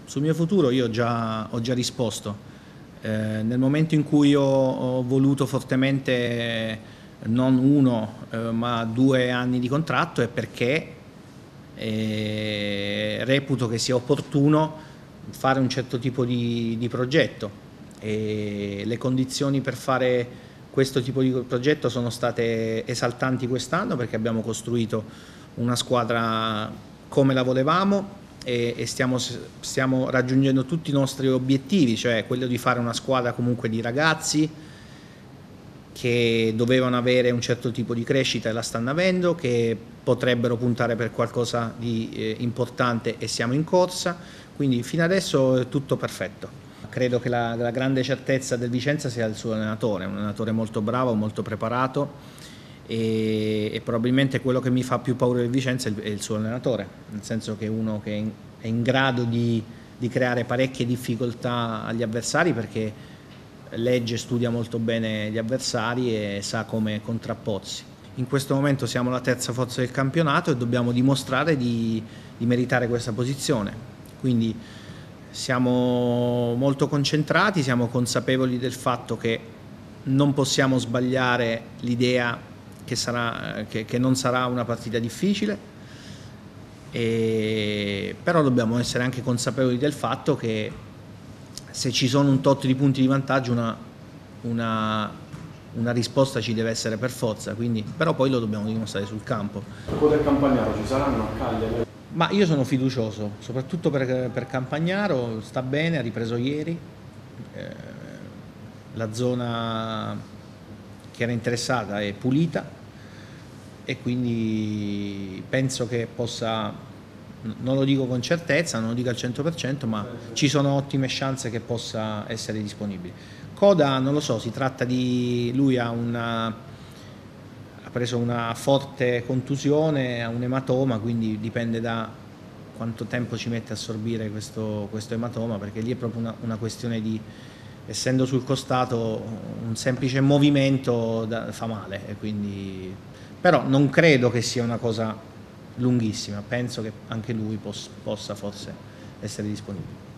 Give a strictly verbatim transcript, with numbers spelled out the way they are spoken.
sul mio futuro io già, ho già risposto. Eh, nel momento in cui ho, ho voluto fortemente non uno eh, ma due anni di contratto è perché eh, reputo che sia opportuno fare un certo tipo di, di progetto e le condizioni per fare questo tipo di progetto sono state esaltanti quest'anno perché abbiamo costruito una squadra come la volevamo e, e stiamo, stiamo raggiungendo tutti i nostri obiettivi, cioè quello di fare una squadra comunque di ragazzi che dovevano avere un certo tipo di crescita e la stanno avendo, che potrebbero puntare per qualcosa di eh, importante e siamo in corsa, quindi fino adesso è tutto perfetto. Credo che la, la grande certezza del Vicenza sia il suo allenatore, un allenatore molto bravo, molto preparato e, e probabilmente quello che mi fa più paura del Vicenza è il, è il suo allenatore, nel senso che è uno che è in, è in grado di, di creare parecchie difficoltà agli avversari perché legge e studia molto bene gli avversari e sa come contrapporsi. In questo momento siamo la terza forza del campionato e dobbiamo dimostrare di, di meritare questa posizione. Quindi siamo molto concentrati, siamo consapevoli del fatto che non possiamo sbagliare l'idea che, sarà, che, che non sarà una partita difficile, e, però dobbiamo essere anche consapevoli del fatto che se ci sono un tot di punti di vantaggio una, una, una risposta ci deve essere per forza, quindi, però poi lo dobbiamo dimostrare sul campo. Poter Campagnaro ci saranno a Cagliari? Ma io sono fiducioso, soprattutto per, per Campagnaro, sta bene, ha ripreso ieri, eh, la zona che era interessata è pulita e quindi penso che possa, non lo dico con certezza, non lo dico al cento per cento, ma ci sono ottime chance che possa essere disponibile. Coda non lo so, si tratta di, lui ha una, ha preso una forte contusione, ha un ematoma, quindi dipende da quanto tempo ci mette a assorbire questo, questo ematoma, perché lì è proprio una, una questione di, essendo sul costato, un semplice movimento da, fa male, e quindi, però non credo che sia una cosa lunghissima, penso che anche lui possa forse essere disponibile.